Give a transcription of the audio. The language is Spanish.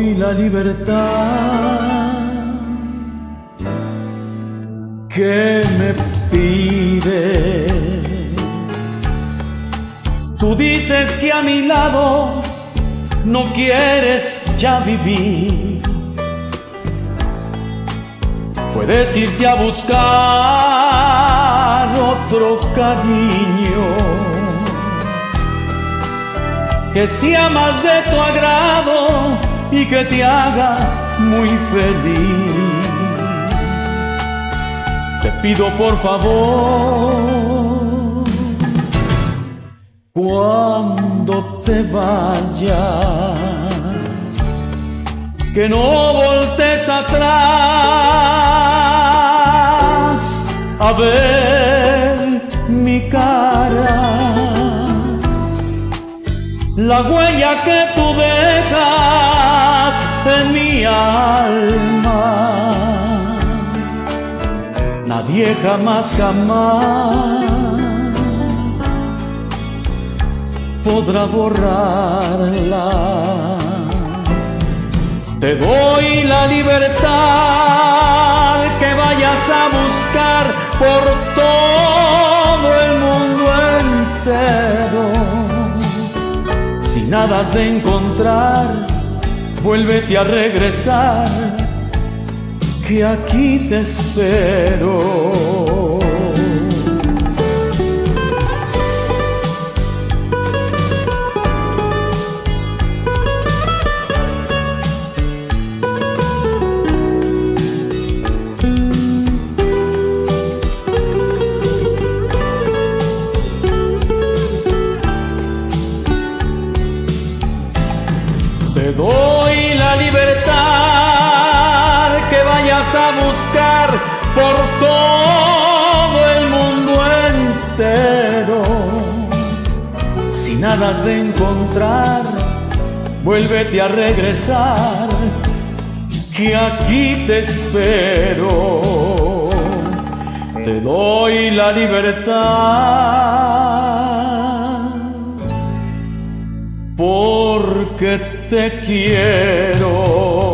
doy la libertad que me pides. Tú dices que a mi lado no quieres ya vivir. Puedes irte a buscar otro cariño que sea más de tu agrado y que te haga muy feliz. Te pido por favor, cuando te vayas, que no voltees atrás a ver mi cara, la huella que tú dejas en mi alma. Nadie jamás podrá borrarla. Te doy la libertad que vayas a buscar por todo el mundo entero. Si nada has de encontrar, vuélvete a regresar, que aquí te espero. Te doy la libertad que vayas a buscar por todo el mundo entero. Si nada has de encontrar, vuélvete a regresar, que aquí te espero. Te doy la libertad porque te quiero.